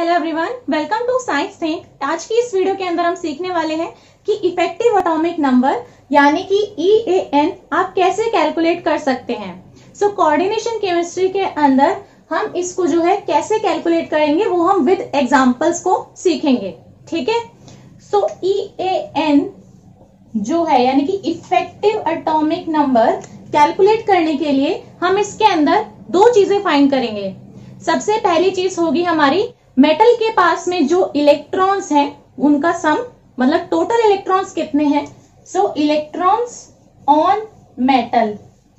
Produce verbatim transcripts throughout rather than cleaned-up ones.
Hello everyone, welcome to science think. आज की इस वीडियो के अंदर हम सीखने वाले हैं कि इफेक्टिव एटॉमिक नंबर यानी कि ई ए एन आप कैसे कैलकुलेट कर सकते हैं। सो कोऑर्डिनेशन केमिस्ट्री के अंदर हम इसको जो है कैसे कैलकुलेट करेंगे वो हम विद एग्जांपल्स को सीखेंगे, ठीक है। सो ई ए एन जो है यानी कि इफेक्टिव एटॉमिक नंबर कैलकुलेट करने के लिए हम इसके अंदर दो चीजें फाइंड करेंगे। सबसे पहली चीज होगी हमारी मेटल के पास में जो इलेक्ट्रॉन्स हैं उनका सम, मतलब टोटल इलेक्ट्रॉन्स कितने हैं। सो इलेक्ट्रॉन्स ऑन मेटल,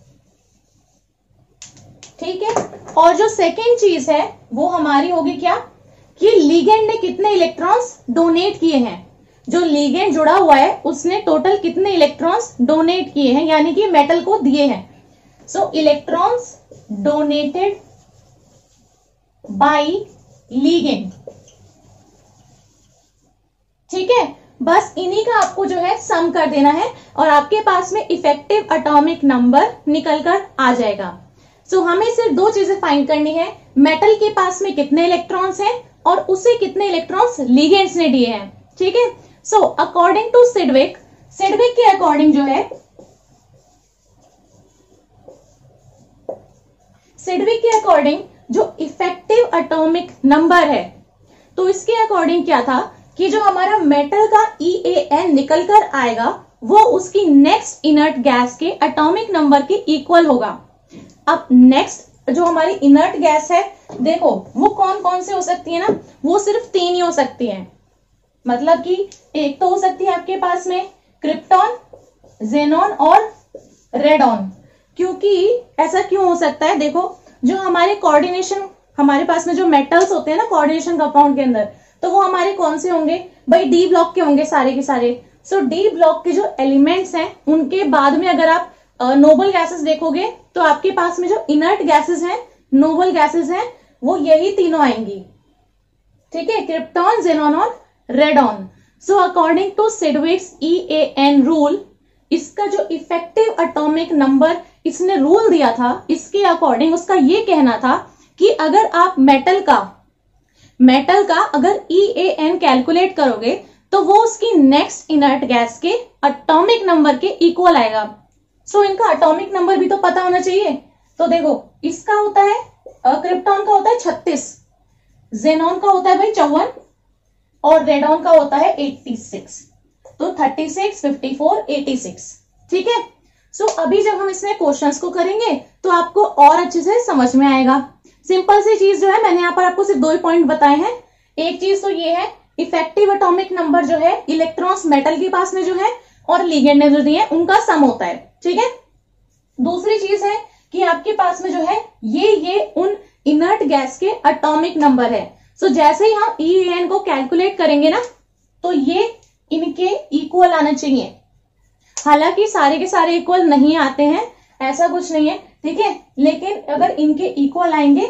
ठीक है। और जो सेकेंड चीज है वो हमारी होगी क्या कि लिगेंड ने कितने इलेक्ट्रॉन्स डोनेट किए हैं। जो लिगेंड जुड़ा हुआ है उसने टोटल कितने इलेक्ट्रॉन्स डोनेट किए हैं यानी कि मेटल को दिए हैं। So electrons donated by ligand, ठीक है। बस इन्हीं का आपको जो है सम कर देना है और आपके पास में इफेक्टिव एटॉमिक नंबर निकल कर आ जाएगा। सो so, हमें सिर्फ दो चीजें फाइंड करनी है, मेटल के पास में कितने इलेक्ट्रॉन्स हैं और उसे कितने इलेक्ट्रॉन्स लिगेंड्स ने दिए हैं, ठीक है। So according to Sidgwick, Sidgwick के अकॉर्डिंग जो है सिडविक के अकॉर्डिंग जो इफेक्टिव एटॉमिक नंबर है तो इसके अकॉर्डिंग क्या था कि जो हमारा मेटल का ई ए एन निकल कर आएगा वो उसकी नेक्स्ट इनर्ट गैस के एटॉमिक नंबर के इक्वल होगा। अब नेक्स्ट जो हमारी इनर्ट गैस है देखो वो कौन कौन से हो सकती है ना, वो सिर्फ तीन ही हो सकती है। मतलब कि एक तो हो सकती है आपके पास में क्रिप्टॉन, जेनॉन और रेडॉन। क्योंकि ऐसा क्यों हो सकता है, देखो जो हमारे कोऑर्डिनेशन हमारे पास में जो मेटल्स होते हैं ना कोऑर्डिनेशन कंपाउंड के अंदर, तो वो हमारे कौन से होंगे भाई, डी ब्लॉक के होंगे सारे के सारे। सो डी ब्लॉक के जो एलिमेंट्स हैं उनके बाद में अगर आप नोबल गैसेस देखोगे तो आपके पास में जो इनर्ट गैसेस हैं, नोबल गैसेस हैं, वो यही तीनों आएंगी, ठीक है, क्रिप्टॉन, जेनॉन और radon. So according to Sidgwick's E A N rule, इसका जो इफेक्टिव एटॉमिक नंबर इसने रूल दिया था, इसके अकॉर्डिंग उसका ये कहना था कि अगर आप मेटल का मेटल का अगर ई ए एन कैलकुलेट करोगे तो वो उसकी नेक्स्ट इनर्ट गैस के एटॉमिक नंबर के इक्वल आएगा। सो so, इनका एटॉमिक नंबर भी तो पता होना चाहिए। तो देखो इसका होता है क्रिप्टॉन का होता है छत्तीस, जेनॉन का होता है भाई चौवन और रेडॉन का होता है छियासी। तो छत्तीस, चौवन, छियासी, ठीक है। सो so, अभी जब हम इसमें क्वेश्चंस को करेंगे तो आपको और अच्छे से समझ में आएगा। सिंपल सी चीज जो है, मैंने यहाँ पर आपको सिर्फ दो ही पॉइंट बताए हैं। एक चीज तो ये है इफेक्टिव एटॉमिक नंबर जो है इलेक्ट्रॉन्स मेटल के पास में जो है और लिगेंड ने जो दिए उनका सम होता है, ठीक है। दूसरी चीज है कि आपके पास में जो है ये ये उन इनर्ट गैस के एटॉमिक नंबर है। सो so, जैसे ही हम ई ए एन को कैलकुलेट करेंगे ना तो ये इनके इक्वल आना चाहिए। हालांकि सारे के सारे इक्वल नहीं आते हैं, ऐसा कुछ नहीं है, ठीक है, लेकिन अगर इनके इक्वल आएंगे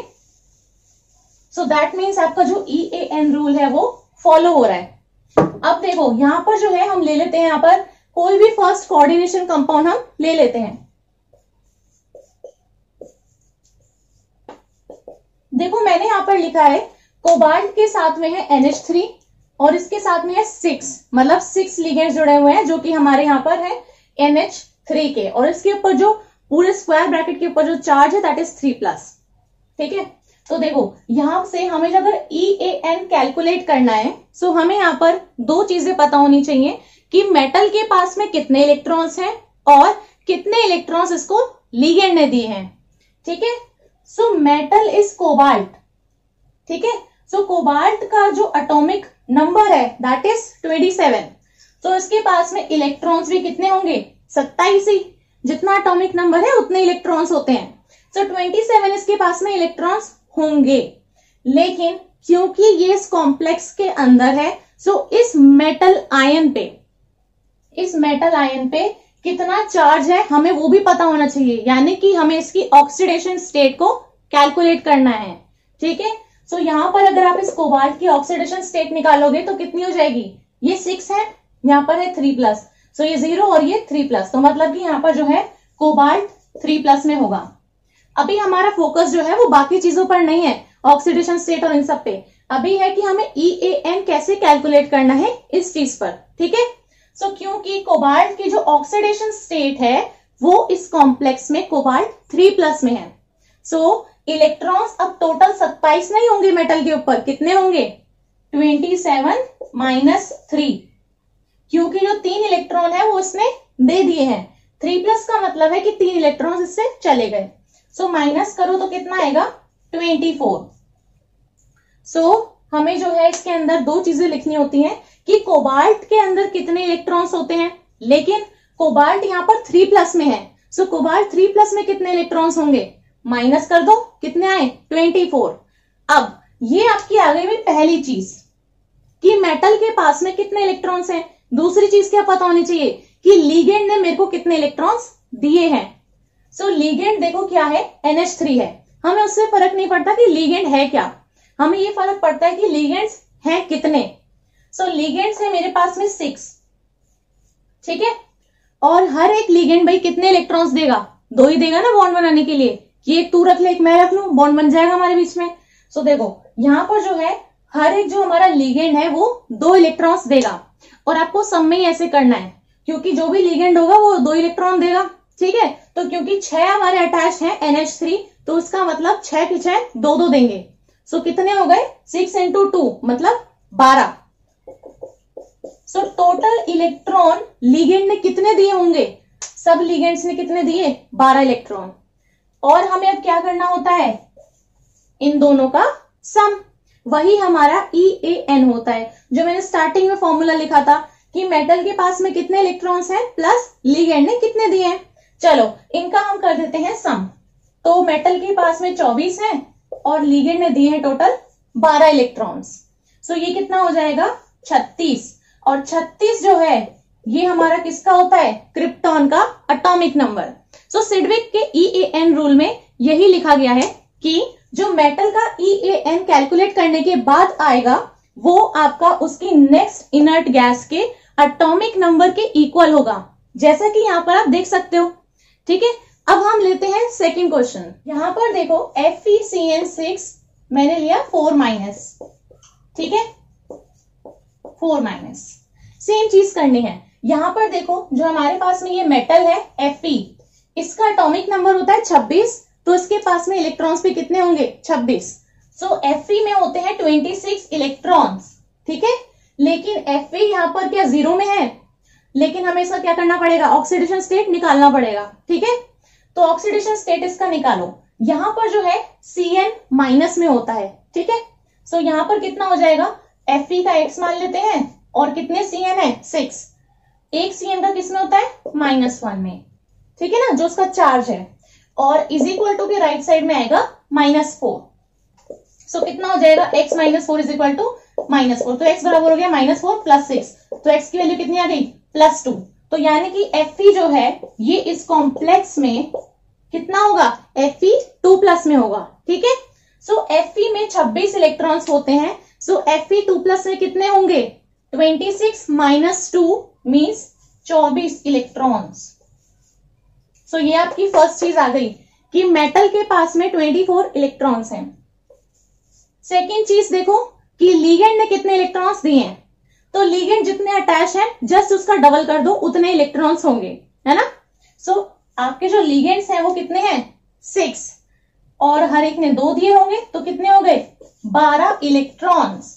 सो दैट मीन्स आपका जो ई ए एन रूल है वो फॉलो हो रहा है। अब देखो यहां पर जो है हम ले लेते हैं, यहां पर कोई भी फर्स्ट कोऑर्डिनेशन कंपाउंड हम ले लेते हैं। देखो मैंने यहां पर लिखा है कोबाल्ट के साथ में है एन एच थ्री और इसके साथ में है सिक्स, मतलब सिक्स लिगेंड्स जुड़े हुए हैं जो कि हमारे यहाँ पर है एन एच थ्री के, और इसके ऊपर जो पूरे स्क्वायर ब्रैकेट के ऊपर जो चार्ज है दैट इज थ्री प्लस, ठीक है। तो देखो यहां से हमें अगर ई ए एन कैलकुलेट करना है सो हमें यहाँ पर दो चीजें पता होनी चाहिए कि मेटल के पास में कितने इलेक्ट्रॉन्स हैं और कितने इलेक्ट्रॉन्स इसको लिगेंड ने दिए हैं, ठीक है। सो मेटल इज कोबाल्ट, ठीक है। सो कोबाल्ट का जो एटॉमिक नंबर है दैट इज सत्ताईस। तो इसके पास में इलेक्ट्रॉन्स भी कितने होंगे, सत्ताईस ही, जितना एटॉमिक नंबर है उतने इलेक्ट्रॉन्स होते हैं। सो सत्ताईस इसके पास में इलेक्ट्रॉन्स होंगे, लेकिन क्योंकि ये इस कॉम्प्लेक्स के अंदर है सो इस मेटल आयन पे इस मेटल आयन पे कितना चार्ज है हमें वो भी पता होना चाहिए, यानी कि हमें इसकी ऑक्सीडेशन स्टेट को कैलकुलेट करना है, ठीक है। सो so, यहां पर अगर आप इस कोबाल्ट की ऑक्सीडेशन स्टेट निकालोगे तो कितनी हो जाएगी, ये सिक्स है, यहां पर है थ्री प्लस, सो ये जीरो और ये थ्री प्लस, तो मतलब कि यहां पर जो है कोबाल्ट थ्री प्लस में होगा। अभी हमारा फोकस जो है वो बाकी चीजों पर नहीं है, ऑक्सीडेशन स्टेट और इन सब पे। अभी है कि हमें ई ए एन कैसे कैलकुलेट करना है इस चीज पर, ठीक है। सो so, क्योंकि कोबाल्ट की जो ऑक्सीडेशन स्टेट है वो इस कॉम्प्लेक्स में कोबाल्ट थ्री प्लस में है। सो so, इलेक्ट्रॉन्स अब टोटल सत्ताईस नहीं होंगे मेटल के ऊपर, कितने होंगे? सत्ताईस माइनस थ्री, क्योंकि जो तीन इलेक्ट्रॉन है वो इसने दे दिए हैं। थ्री प्लस का मतलब है कि तीन इलेक्ट्रॉन इससे चले गए। सो so, माइनस करो तो कितना आएगा? चौबीस। सो so, हमें जो है इसके अंदर दो चीजें लिखनी होती हैं कि कोबाल्ट के अंदर कितने इलेक्ट्रॉन्स होते हैं, लेकिन कोबाल्ट यहाँ पर थ्री प्लस में है। So so, cobalt three plus में कितने इलेक्ट्रॉन्स होंगे? माइनस कर दो, कितने आए? चौबीस। अब ये आपकी आ गई पहली चीज कि मेटल के पास में कितने इलेक्ट्रॉन्स हैं। दूसरी चीज क्या पता होनी चाहिए कि लीगेंड ने मेरे को कितने इलेक्ट्रॉन्स दिए हैं। सो so, लीगेंड देखो क्या है? एन एच थ्री है। हमें उससे फर्क नहीं पड़ता कि लीगेंड है क्या, हमें ये फर्क पड़ता है कि लीगेंड्स हैं कितने। सो so, लीगेंड्स है मेरे पास में सिक्स, ठीक है। और हर एक लीगेंड भाई कितने इलेक्ट्रॉन्स देगा? दो ही देगा ना बॉन्ड बनाने के लिए, कि एक तू रख ले एक मैं रख लूं, बॉन्ड बन जाएगा हमारे बीच में। सो so, देखो यहां पर जो है हर एक जो हमारा लीगेंड है वो दो इलेक्ट्रॉन्स देगा, और आपको सब में ही ऐसे करना है क्योंकि जो भी लीगेंड होगा वो दो इलेक्ट्रॉन देगा, ठीक है। तो क्योंकि छह हमारे अटैच है एन एच थ्री, तो उसका मतलब छह के छह दो दो देंगे। सो so, कितने हो गए? सिक्स इंटू टू मतलब बारह। सो टोटल इलेक्ट्रॉन लीगेंड ने कितने दिए होंगे? सब लीगेंड्स ने कितने दिए? बारह इलेक्ट्रॉन। और हमें अब क्या करना होता है? इन दोनों का सम, वही हमारा ई ए एन होता है, जो मैंने स्टार्टिंग में फॉर्मूला लिखा था कि मेटल के पास में कितने इलेक्ट्रॉन्स हैं प्लस लीगेंड ने कितने दिए हैं। चलो इनका हम कर देते हैं सम। तो मेटल के पास में चौबीस है और लीगेंड ने दिए हैं टोटल बारह इलेक्ट्रॉन्स। सो ये कितना हो जाएगा? छत्तीस। और छत्तीस जो है ये हमारा किसका होता है? क्रिप्टॉन का एटॉमिक नंबर। सो सिडविक के ई ए एन रूल में यही लिखा गया है कि जो मेटल का ई ए एन कैलकुलेट करने के बाद आएगा वो आपका उसकी नेक्स्ट इनर्ट गैस के एटॉमिक नंबर के इक्वल होगा, जैसा कि यहां पर आप देख सकते हो, ठीक है। अब हम लेते हैं सेकंड क्वेश्चन। यहां पर देखो F E C N six मैंने लिया फोर माइनस, ठीक है, फोर माइनस। सेम चीज करनी है। यहां पर देखो जो हमारे पास में ये मेटल है एफ ई, इसका एटॉमिक नंबर होता है छब्बीस, तो इसके पास में इलेक्ट्रॉन्स भी कितने होंगे? छब्बीस। सो एफ ई में होते हैं छब्बीस इलेक्ट्रॉन्स, ठीक है। लेकिन एफ ई यहां पर क्या जीरो में है? लेकिन हमें इसका क्या करना पड़ेगा? ऑक्सीडेशन स्टेट निकालना पड़ेगा, ठीक है। तो ऑक्सीडेशन स्टेट इसका निकालो। यहां पर जो है सी एन माइनस में होता है, ठीक है। सो यहां पर कितना हो जाएगा? एफ ई का एक्स मान लेते हैं और कितने सी एन है? सिक्स। एक सी एन का किस में होता है? माइनस वन में, ठीक है ना, जो उसका चार्ज है। और इज इक्वल टू के राइट साइड में आएगा माइनस फोर। सो कितना हो जाएगा? X minus four is equal to minus four. तो एक्स बराबर हो गया माइनस फोर प्लस सिक्स, तो एक्स की वैल्यू कितनी आ गई? Plus two. तो यानी कि एफ ई जो है ये इस कॉम्प्लेक्स में कितना होगा? एफ ई टू प्लस में होगा, ठीक है। सो एफ ई में छब्बीस इलेक्ट्रॉन्स होते हैं। So F E two plus में कितने होंगे? छब्बीस माइनस टू मीन्स चौबीस इलेक्ट्रॉन्स। सो so, ये आपकी फर्स्ट चीज आ गई कि मेटल के पास में चौबीस इलेक्ट्रॉन्स हैं। सेकेंड चीज देखो कि लीगेंड ने कितने इलेक्ट्रॉन्स दिए हैं। तो लीगेंड जितने अटैच हैं जस्ट उसका डबल कर दो, उतने इलेक्ट्रॉन्स होंगे, है ना। सो so, आपके जो लीगेंड्स हैं वो कितने हैं? सिक्स। और हर एक ने दो दिए होंगे तो कितने हो गए? बारह इलेक्ट्रॉन्स।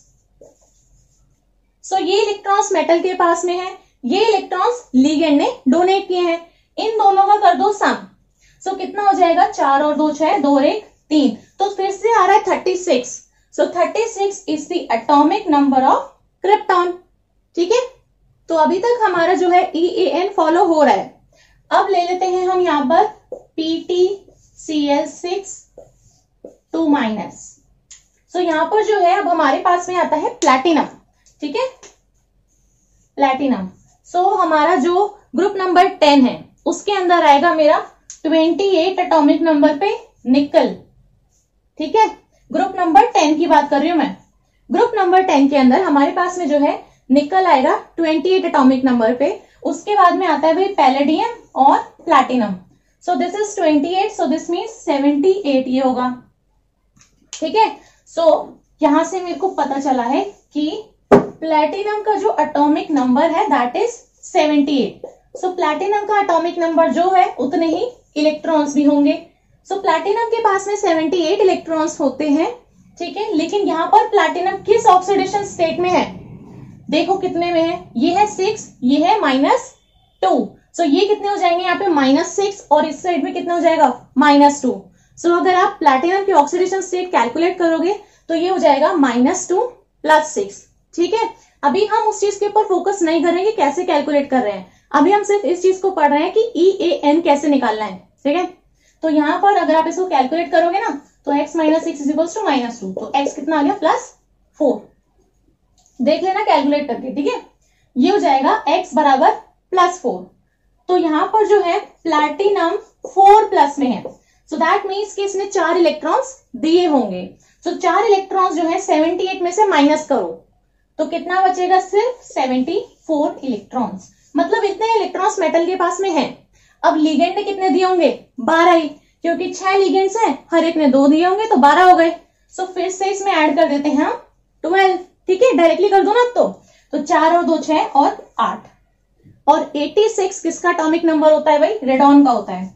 सो so, ये इलेक्ट्रॉन्स मेटल के पास में है, ये इलेक्ट्रॉन्स लीगेंड ने डोनेट किए हैं। इन दोनों का कर दो सम। सो so, कितना हो जाएगा? चार और दो छह, दो और एक तीन, तो फिर से आ रहा है thirty six. So thirty six is the atomic number of krypton, ठीक है। तो अभी तक हमारा जो है ई ए एन फॉलो हो रहा है। अब ले लेते हैं हम यहां पर P T C L six two minus. So यहां पर जो है अब हमारे पास में आता है प्लैटिनम, ठीक है, प्लैटिनम। सो so, हमारा जो ग्रुप नंबर टेन है उसके अंदर आएगा मेरा अट्ठाईस एटॉमिक नंबर पे निकल, ठीक है। ग्रुप नंबर टेन की बात कर रही हूं मैं। ग्रुप नंबर टेन के अंदर हमारे पास में जो है निकल आएगा अट्ठाईस एटॉमिक नंबर पे। उसके बाद में आता है भाई पैलेडियम और platinum. So this is twenty eight, so this means seventy eight ये होगा, ठीक है। सो so, यहां से मेरे को पता चला है कि प्लैटिनम का जो एटॉमिक नंबर है that is seventy eight. So platinum का एटॉमिक नंबर जो है उतने ही इलेक्ट्रॉन्स भी होंगे। सो so, प्लैटिनम के पास में सेवेंटी एट इलेक्ट्रॉन्स होते हैं, ठीक है। लेकिन यहाँ पर प्लैटिनम किस ऑक्सीडेशन स्टेट में है, देखो कितने में है, ये है सिक्स, ये है माइनस टू। सो ये कितने हो जाएंगे यहाँ पे माइनस सिक्स और इस साइड में कितना हो जाएगा माइनस टू। सो अगर आप प्लैटिनम की ऑक्सीडेशन स्टेट कैलकुलेट करोगे तो ये हो जाएगा माइनस टू प्लस सिक्स, ठीक है। अभी हम उस चीज के ऊपर फोकस नहीं करेंगे कैसे कैलकुलेट कर रहे हैं, अभी हम सिर्फ इस चीज को पढ़ रहे हैं कि ई ए एन कैसे निकालना है, ठीक है। तो यहाँ पर अगर आप इसको कैलकुलेट करोगे ना तो x minus six is equals to minus two, तो x कितना आ गया प्लस फोर, देख लेना कैलकुलेट करके, ठीक है। ये हो जाएगा x बराबर प्लस फोर। तो यहाँ पर जो है प्लैटिनम फोर प्लस में है, सो दैट मीन्स कि इसने चार इलेक्ट्रॉन्स दिए होंगे। सो so, चार इलेक्ट्रॉन्स जो है सेवेंटी एट में से माइनस करो तो कितना बचेगा, सिर्फ सेवेंटी फोर इलेक्ट्रॉन्स, मतलब इतने इलेक्ट्रॉन्स मेटल के पास में है। अब लिगेंड ने कितने दिए होंगे, बारह ही, क्योंकि छह लिगेंड्स हैं, हर एक ने दो दिए होंगे तो बारह हो गए। सो so, फिर से इसमें ऐड कर देते हैं हम ट्वेल्व, ठीक है, डायरेक्टली कर दो ना तो तो चार और दो छह और आठ। और छियासी किसका एटॉमिक नंबर होता है भाई, रेडॉन का होता है।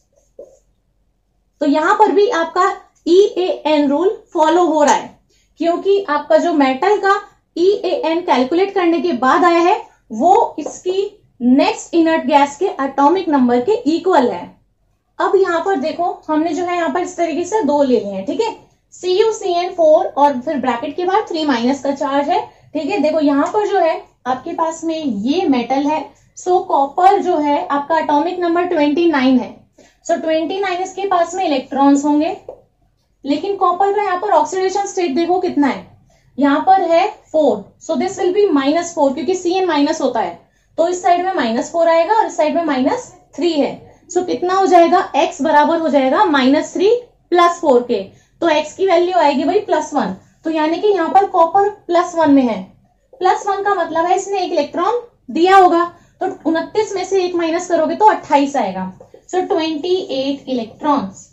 तो यहां पर भी आपका E A N rule follow हो रहा है, क्योंकि आपका जो मेटल का ई ए एन कैलकुलेट करने के बाद आया है वो इसकी नेक्स्ट इनर्ट गैस के एटॉमिक नंबर के इक्वल है। अब यहां पर देखो हमने जो है यहां पर इस तरीके से दो ले लिए हैं, ठीक है, C U C N four और फिर ब्रैकेट के बाद थ्री माइनस का चार्ज है, ठीक है। देखो यहां पर जो है आपके पास में ये मेटल है, सो कॉपर जो है आपका एटॉमिक नंबर ट्वेंटी नाइन है। सो ट्वेंटी नाइन इसके पास में इलेक्ट्रॉन्स होंगे, लेकिन कॉपर का यहाँ पर ऑक्सीडेशन स्टेट देखो कितना है, यहाँ पर है four, so this will be minus four, क्योंकि सी एन माइनस होता है तो इस साइड में माइनस फोर आएगा और इस साइड में माइनस थ्री है। सो so, कितना हो जाएगा, x बराबर हो जाएगा माइनस थ्री प्लस फोर के, तो x की वैल्यू आएगी भाई प्लस वन। तो यानी कि यहाँ पर कॉपर प्लस वन में है, प्लस वन का मतलब है इसने एक इलेक्ट्रॉन दिया होगा, तो उनतीस में से एक माइनस करोगे तो अट्ठाईस आएगा। सो ट्वेंटी एट इलेक्ट्रॉन्स,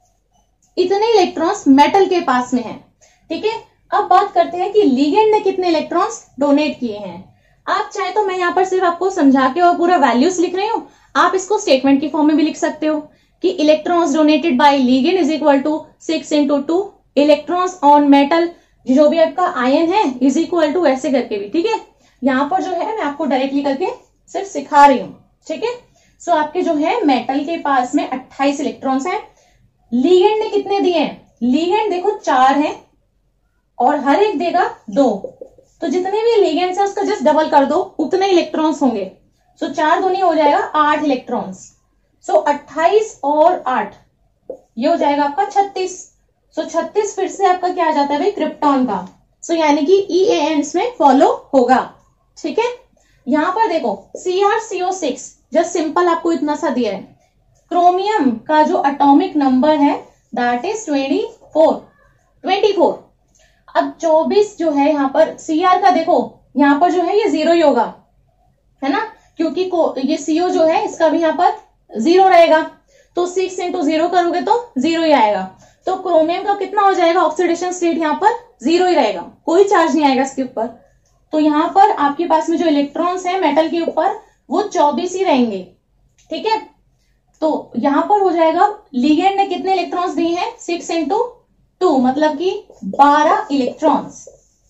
इतने इलेक्ट्रॉन्स मेटल के पास में है, ठीक है। अब बात करते हैं कि लिगेंड ने कितने इलेक्ट्रॉन्स डोनेट किए हैं। आप चाहे तो मैं यहाँ पर सिर्फ आपको समझा के और पूरा वैल्यूज लिख रही हूँ, आप इसको स्टेटमेंट की फॉर्म में भी लिख सकते हो कि electrons donated by ligand is equal to six into two electrons on metal, जो भी आपका आयन है इज इक्वल टू ऐसे करके भी, ठीक है। यहाँ पर जो है मैं आपको डायरेक्टली करके सिर्फ सिखा रही हूँ, ठीक है। सो so, आपके जो है मेटल के पास में अट्ठाईस इलेक्ट्रॉन्स हैं। लिगेंड ने कितने दिए हैं, लिगेंड देखो चार हैं और हर एक देगा दो, तो जितने भी लिगेंड्स है उसका जस्ट डबल कर दो, उतने इलेक्ट्रॉन्स होंगे। सो so, चार दूनी हो जाएगा आठ इलेक्ट्रॉन्स। सो so, अट्ठाईस और आठ ये हो जाएगा आपका छत्तीस। सो so, छत्तीस फिर से आपका क्या आ जाता है भाई, क्रिप्टॉन का। सो so, यानी कि ई ए एन में फॉलो होगा, ठीक है। यहां पर देखो C R C O six, just simple आपको इतना सा दिया है। क्रोमियम का जो एटॉमिक नंबर है that is twenty four, twenty four. अब चौबीस जो है यहाँ पर सी आर का देखो यहाँ पर जो है ये जीरो ही होगा, है ना, क्योंकि को ये सीओ जो है इसका भी यहाँ पर जीरो रहेगा, तो सिक्स इंटू जीरो करोगे तो जीरो ही आएगा। तो क्रोमियम का कितना हो जाएगा, ऑक्सीडेशन स्टेट यहाँ पर जीरो ही रहेगा, कोई चार्ज नहीं आएगा इसके ऊपर। तो यहाँ पर आपके पास में जो इलेक्ट्रॉन्स है मेटल के ऊपर वो चौबीस ही रहेंगे, ठीक है। तो यहाँ पर हो जाएगा लिगेंड ने कितने इलेक्ट्रॉन्स दिए हैं, सिक्स इंटू टू, मतलब कि बारह इलेक्ट्रॉन्स।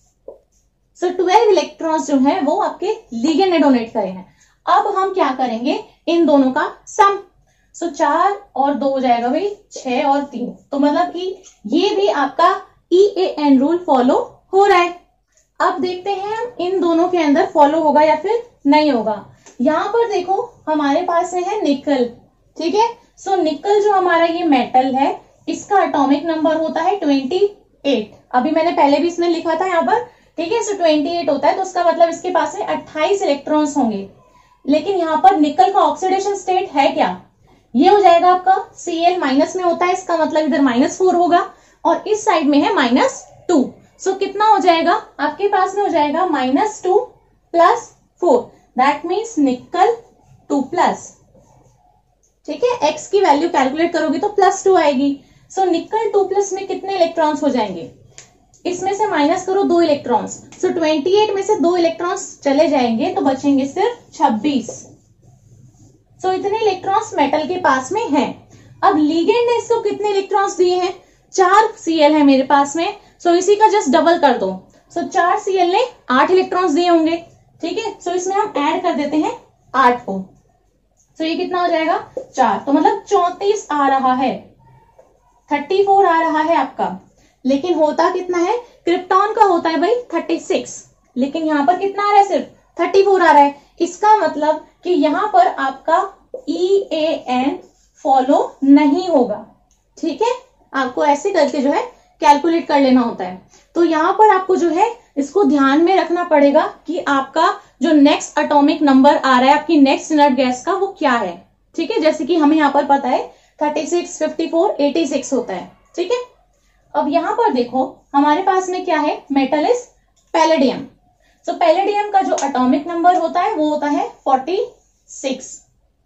सो ट्वेल्व इलेक्ट्रॉन्स जो है वो आपके लिगेंड ने डोनेट करे हैं। अब हम क्या करेंगे, इन दोनों का सम। सो चार और दो हो जाएगा भाई छह और तीन, तो मतलब कि ये भी आपका E A N rule follow हो रहा है। अब देखते हैं हम इन दोनों के अंदर फॉलो होगा या फिर नहीं होगा। यहां पर देखो हमारे पास में है निकल, ठीक है। सो निकल जो हमारा ये मेटल है इसका एटॉमिक नंबर होता है ट्वेंटी एट। अभी मैंने पहले भी इसमें लिखा था यहाँ पर, ठीक है। सो ट्वेंटी एट होता है तो उसका मतलब इसके पास में अट्ठाईस इलेक्ट्रॉन्स होंगे। लेकिन यहाँ पर निकल का ऑक्सीडेशन स्टेट है क्या, ये हो जाएगा आपका सी एल माइनस में होता है, इसका मतलब इधर माइनस फोर होगा और इस साइड में है माइनस टू। सो कितना हो जाएगा आपके पास में, हो जाएगा minus two plus four, that means nickel two plus, ठीक है। एक्स की वैल्यू कैलकुलेट करोगे तो प्लस टू आएगी। सो निकल टू प्लस में कितने इलेक्ट्रॉन्स हो जाएंगे, इसमें से माइनस करो दो इलेक्ट्रॉन्स, सो अट्ठाईस में से दो इलेक्ट्रॉन्स चले जाएंगे तो बचेंगे सिर्फ छब्बीस। सो इतने इलेक्ट्रॉन्स मेटल के पास में हैं। अब लिगेंड ने इसको कितने इलेक्ट्रॉन्स दिए हैं, चार सीएल है मेरे पास में, सो इसी का जस्ट डबल कर दो। सो चार सीएल ने आठ इलेक्ट्रॉन्स दिए होंगे, ठीक है। सो इसमें हम ऐड कर देते हैं आठ को, सो ये कितना हो जाएगा, चार, तो मतलब चौंतीस आ रहा है, चौंतीस आ रहा है आपका। लेकिन होता कितना है, क्रिप्टॉन का होता है भाई छत्तीस, लेकिन यहां पर कितना आ रहा है, सिर्फ चौंतीस आ रहा है। इसका मतलब कि यहां पर आपका ई ए एन फॉलो नहीं होगा, ठीक है। आपको ऐसे करके जो है कैलकुलेट कर लेना होता है। तो यहां पर आपको जो है इसको ध्यान में रखना पड़ेगा कि आपका जो नेक्स्ट एटॉमिक नंबर आ रहा है आपकी नेक्स्ट इनर्ट गैस का वो क्या है, ठीक है। जैसे कि हमें यहाँ पर पता है छत्तीस, चौवन, छियासी होता है, ठीक है। अब यहां पर देखो हमारे पास में क्या है, metal is palladium. So palladium का जो एटॉमिक नंबर होता है वो होता है छियालीस।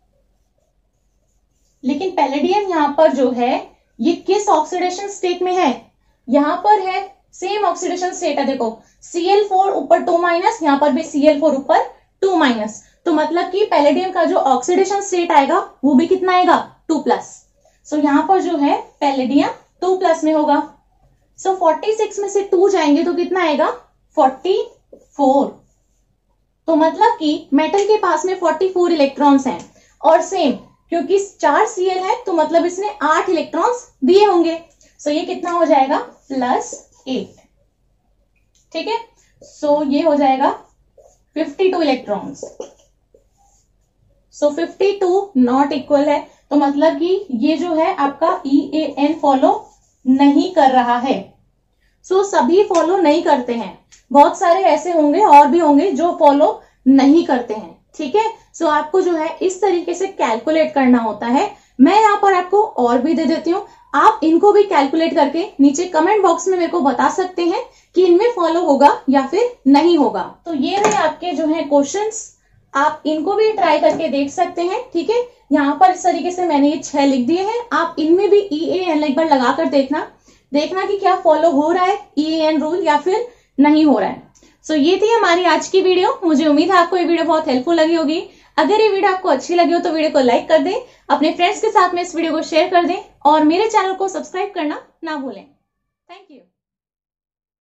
लेकिन पैलेडियम यहां पर जो है ये किस ऑक्सीडेशन स्टेट में है, यहां पर है सेम ऑक्सीडेशन स्टेट है। देखो सी एल फोर ऊपर टू माइनस, यहां पर भी सी एल फोर ऊपर टू माइनस, तो मतलब कि पैलेडियम का जो ऑक्सीडेशन स्टेट आएगा वो भी कितना आएगा, टू प्लस। सो यहां पर जो है पैलेडियम टू प्लस में होगा। सो so, छियालीस में से टू जाएंगे तो कितना आएगा, चौवालीस। तो मतलब कि मेटल के पास में चौवालीस इलेक्ट्रॉन्स हैं, और सेम क्योंकि चार सीएल है तो मतलब इसने आठ इलेक्ट्रॉन्स दिए होंगे। सो so, ये कितना हो जाएगा, प्लस एट, ठीक है। सो so, ये हो जाएगा बावन इलेक्ट्रॉन्स। सो बावन नॉट इक्वल है, तो मतलब कि ये जो है आपका ई ए एन फॉलो नहीं कर रहा है। सो so, सभी फॉलो नहीं करते हैं, बहुत सारे ऐसे होंगे और भी होंगे जो फॉलो नहीं करते हैं, ठीक है। सो so, आपको जो है इस तरीके से कैलकुलेट करना होता है। मैं यहाँ पर आपको और भी दे देती हूँ, आप इनको भी कैलकुलेट करके नीचे कमेंट बॉक्स में मेरे को बता सकते हैं कि इनमें फॉलो होगा या फिर नहीं होगा। तो ये है आपके जो है क्वेश्चंस, आप इनको भी ट्राई करके देख सकते हैं, ठीक है। यहाँ पर इस तरीके से मैंने ये छह लिख दिए हैं, आप इनमें भी ई ए एन एक बार लगाकर देखना देखना कि क्या फॉलो हो रहा है ई ए एन रूल या फिर नहीं हो रहा है। सो so, ये थी हमारी आज की वीडियो। मुझे उम्मीद है आपको ये वीडियो बहुत हेल्पफुल लगी होगी। अगर ये वीडियो आपको अच्छी लगी हो तो वीडियो को लाइक कर दें, अपने फ्रेंड्स के साथ में इस वीडियो को शेयर कर दें और मेरे चैनल को सब्सक्राइब करना ना भूलें। Thank you.